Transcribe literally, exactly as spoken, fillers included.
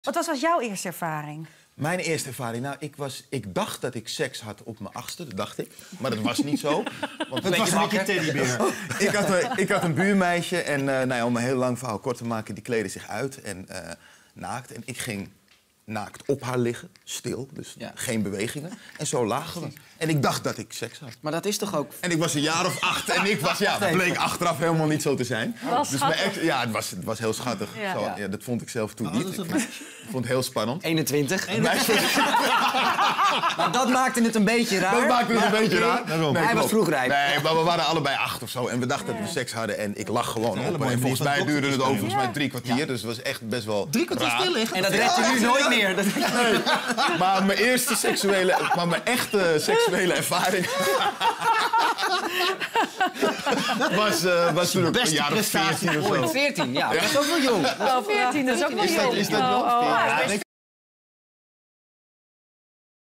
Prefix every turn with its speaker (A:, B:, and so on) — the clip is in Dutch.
A: Wat was, was jouw eerste ervaring?
B: Mijn eerste ervaring? Nou, ik, was, ik dacht dat ik seks had op mijn achtste, dat dacht ik. Maar dat was niet zo. Want
C: het was een beetje teddybeer.
B: ik, had een, ik had een buurmeisje en uh, nou ja, om een heel lang verhaal kort te maken... die kleedde zich uit en uh, naakt. En ik ging naakt op haar liggen, stil, dus ja. geen bewegingen. En zo lagen we. En ik dacht dat ik seks had.
D: Maar dat is toch ook...
B: En ik was een jaar of acht en ik was, ja, dat bleek achteraf helemaal niet zo te zijn.
A: Was
B: dus mijn ex, ja, het was, het was heel schattig.
A: Ja.
B: Zo, ja, dat vond ik zelf toen niet. Ik vond, ik vond het heel spannend.
D: eenentwintig. Maar dat maakte het een beetje raar.
B: Dat maakte het een beetje raar.
D: Nee, Hij was vroeg rijp.
B: Nee, maar we waren allebei acht of zo. En we dachten dat we seks hadden en ik lag gewoon op. En volgens mij duurde het over volgens mij drie kwartier. Ja. Dus het was echt best wel
C: Drie kwartier stil liggen?
D: En dat red je nu nooit meer. Dat...
B: Nee. Maar mijn eerste seksuele, maar mijn echte seksuele ervaring was, uh, was toen een jaar of veertien of zo.
D: veertien, ja. Dat is ook wel jong.
A: Oh, veertien, dat is ook wel jong.
B: Is dat, is dat wel?
A: Oh, oh,